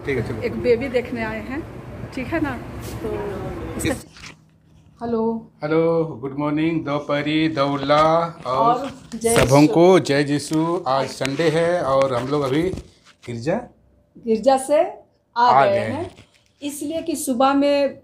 ठीक है चलो। एक बेबी देखने आए हैं, ठीक है ना। तो हेलो हेलो, गुड मॉर्निंग, दोपहरी दौला और जय सबों को जय यीशु। आज संडे है और हम लोग अभी गिरजा से आ गए हैं, इसलिए कि सुबह में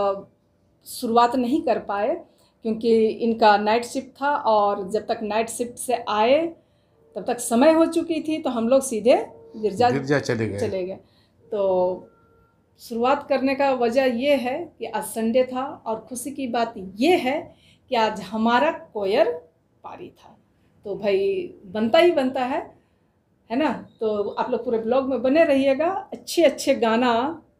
शुरुआत नहीं कर पाए क्योंकि इनका नाइट शिफ्ट था और जब तक नाइट शिफ्ट से आए तब तक समय हो चुकी थी, तो हम लोग सीधे गिरजा चले गए। तो शुरुआत करने का वजह ये है कि आज संडे था और खुशी की बात ये है कि आज हमारा कोयर पारी था, तो भाई बनता ही बनता है ना। तो आप लोग पूरे ब्लॉग में बने रहिएगा, अच्छे अच्छे गाना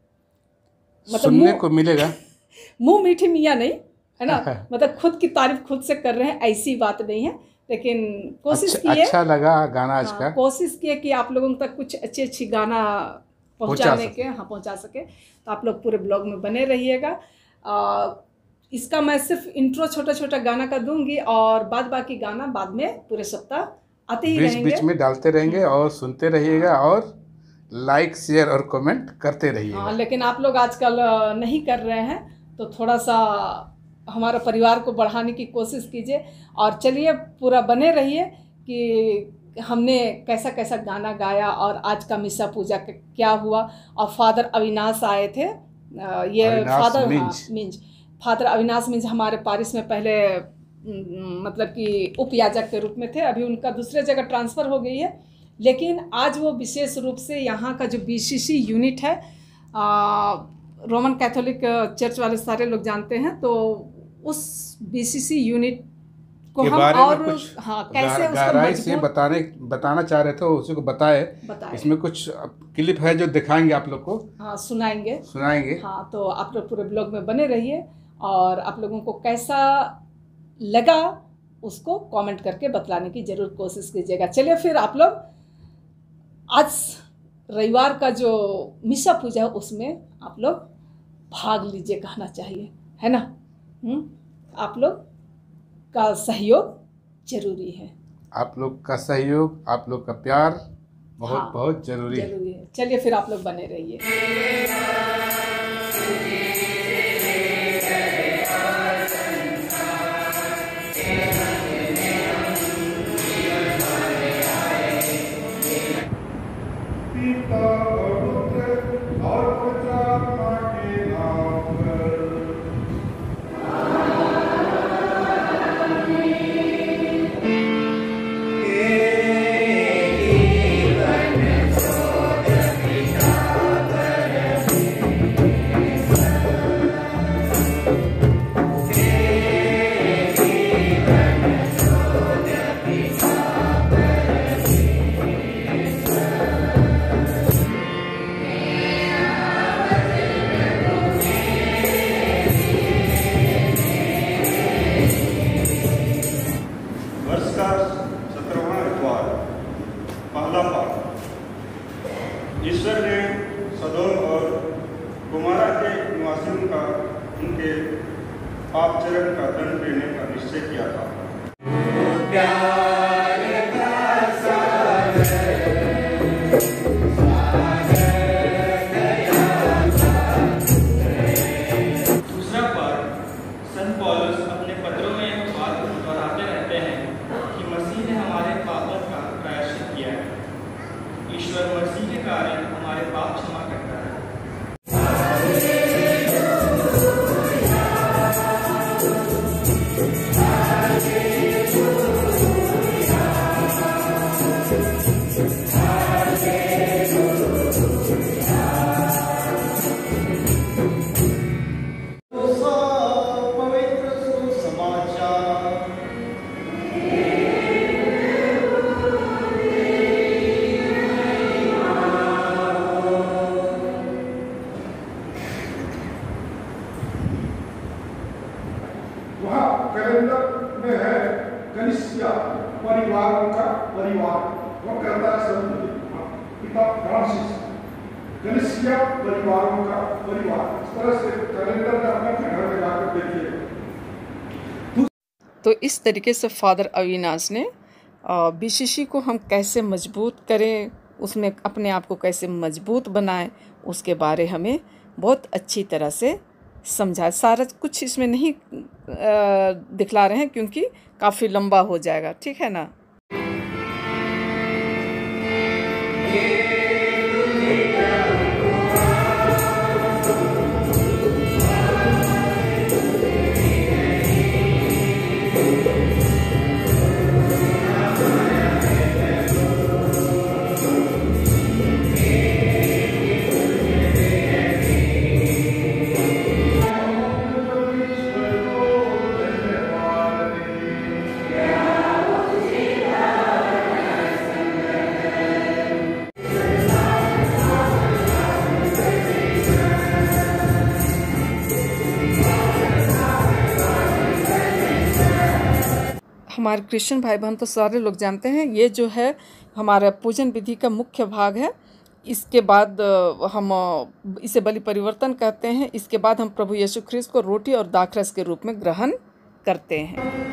मतलब सुनने को मिलेगा। मुँह मीठी मियाँ नहीं है ना, मतलब खुद की तारीफ खुद से कर रहे हैं ऐसी बात नहीं है, लेकिन कोशिश किए। अच्छा लगा गाना आज का। कोशिश किए कि आप लोगों तक कुछ अच्छी गाना पहुंचा सके। तो आप लोग पूरे ब्लॉग में बने रहिएगा। इसका मैं सिर्फ इंट्रो छोटा छोटा गाना का दूंगी और बाकी गाना बाद में पूरे सप्ताह आते ही रहेंगे, बीच में डालते रहेंगे और सुनते रहिएगा और लाइक शेयर और कमेंट करते रहिएगा। हाँ, लेकिन आप लोग आजकल नहीं कर रहे हैं, तो थोड़ा सा हमारा परिवार को बढ़ाने की कोशिश कीजिए। और चलिए पूरा बने रहिए कि हमने कैसा कैसा गाना गाया और आज का मिसा पूजा क्या हुआ। और फादर अविनाश आए थे, ये फादर अविनाश मिंज हमारे पारिश में पहले मतलब कि उपयाजक के रूप में थे, अभी उनका दूसरे जगह ट्रांसफ़र हो गई है, लेकिन आज वो विशेष रूप से यहाँ का जो बीसीसी यूनिट है, रोमन कैथोलिक चर्च वाले सारे लोग जानते हैं, तो उस बीसीसी यूनिट को हम और कैसे गहराई से बताना चाह रहे थे, उसी को बताए। इसमें कुछ क्लिप है जो दिखाएंगे आप लोग को। हाँ, सुनाएंगे। हाँ, तो आप लोग पूरे ब्लॉग में बने रहिए और आप लोगों को कैसा लगा उसको कमेंट करके बतलाने की जरूर कोशिश कीजिएगा। चलिए फिर आप लोग आज रविवार का जो मिसा पूजा है उसमें आप लोग भाग लीजिए, कहना चाहिए, है ना। आप लोग का सहयोग जरूरी है, आप लोग का सहयोग, आप लोग का प्यार बहुत जरूरी है। चलिए फिर आप लोग बने रहिए। ईश्वर ने सदोम और गोमोरा के निवासियों का उनके पापचरण का दंड देने का निश्चय किया था। दूसरा पाठ, संत पौलुस अपने पत्रों में एक बात दोहराते रहते हैं कि मसीह ने हमारे पापों का प्रायश्चित किया है। ईश्वर मसीह के कारण हमारे पाप क्षमा करता है। कैलेंडर में है कनिष्या परिवारों का परिवार, वो करता है पिता फ्रांसिस, कनिष्या परिवारों का परिवार। इस तरह से कैलेंडर में अपने घर में जाकर देखिए। तो इस तरीके से फादर अविनाश ने बीसीसी को हम कैसे मजबूत करें, उसमें अपने आप को कैसे मजबूत बनाएं, उसके बारे हमें बहुत अच्छी तरह से समझा। सारा कुछ इसमें नहीं दिखला रहे हैं क्योंकि काफ़ी लंबा हो जाएगा, ठीक है ना। हमारे क्रिश्चियन भाई बहन तो सारे लोग जानते हैं, ये जो है हमारा पूजन विधि का मुख्य भाग है। इसके बाद हम इसे बलि परिवर्तन कहते हैं। इसके बाद हम प्रभु यीशु ख्रिस्त को रोटी और दाखरस के रूप में ग्रहण करते हैं।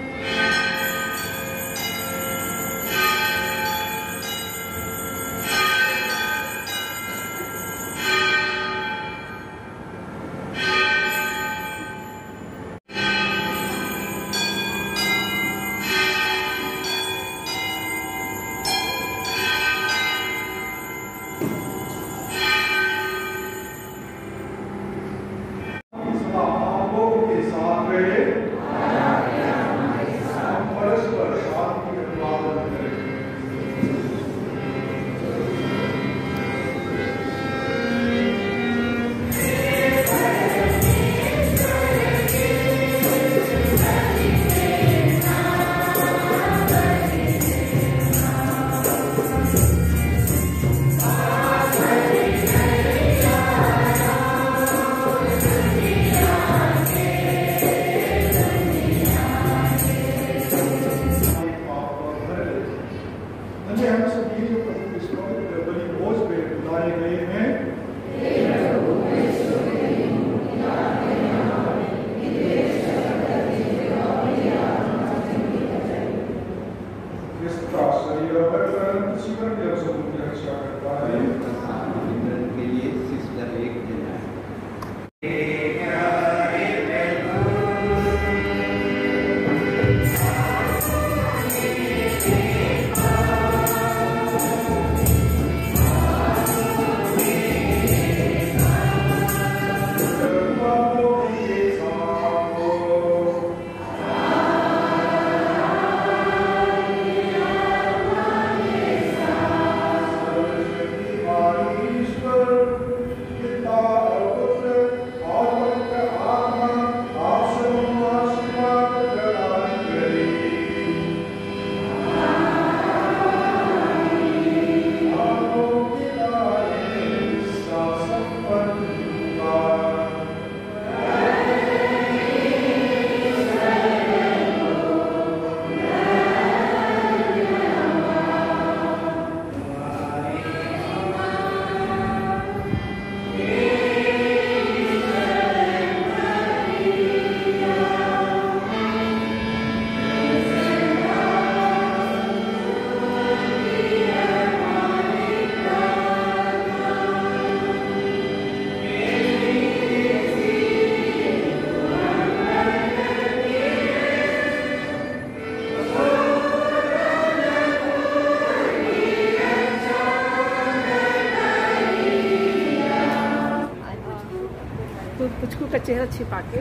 पुचकू का चेहरा छिपा के।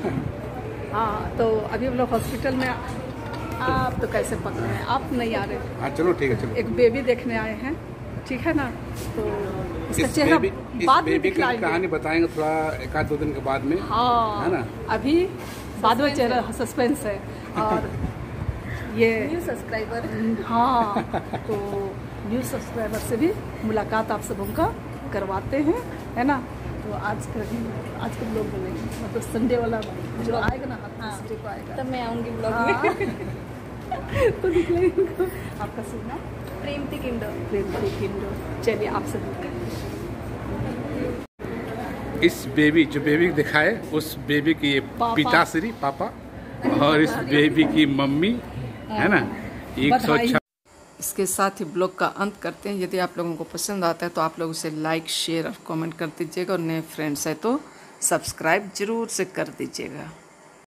हाँ, तो अभी हम लोग हॉस्पिटल में। आप तो कैसे पकड़े हैं, आप नहीं आ रहे। हाँ चलो ठीक है, चलो। एक बेबी देखने आए हैं, ठीक है ना। तो इसका चेहरा बाद में दिखलाएंगे, कहानी बताएंगे थोड़ा 1-2 दिन के बाद में। हाँ है ना, अभी बाद में चेहरा सस्पेंस है। और ये न्यू सब्सक्राइबर, हाँ, तो न्यू सब्सक्राइबर से भी मुलाकात आप सबों का करवाते हैं, है ना। तो आज के ब्लॉग में नहीं, मतलब संडे वाला जो आएगा ना, संडे को आएगा, तब मैं आऊँगी ब्लॉग में। तो दिखलाएंगे। आपका शुभ नाम? प्रेमती किंडो। प्रेमती किंडो। चलिए आपसे इस बेबी जो बेबी दिखाए, उस बेबी की ये पिताश्री पापा और इस बेबी की मम्मी, है ना। 106 इसके साथ ही ब्लॉग का अंत करते हैं। यदि आप लोगों को पसंद आता है तो आप लोग उसे लाइक, शेयर और कमेंट कर दीजिएगा, और नए फ्रेंड्स हैं तो सब्सक्राइब ज़रूर से कर दीजिएगा।